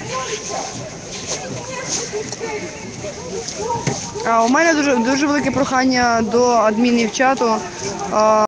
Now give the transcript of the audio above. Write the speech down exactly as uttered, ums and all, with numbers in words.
А у мене дуже дуже велике прохання до адмінів чату.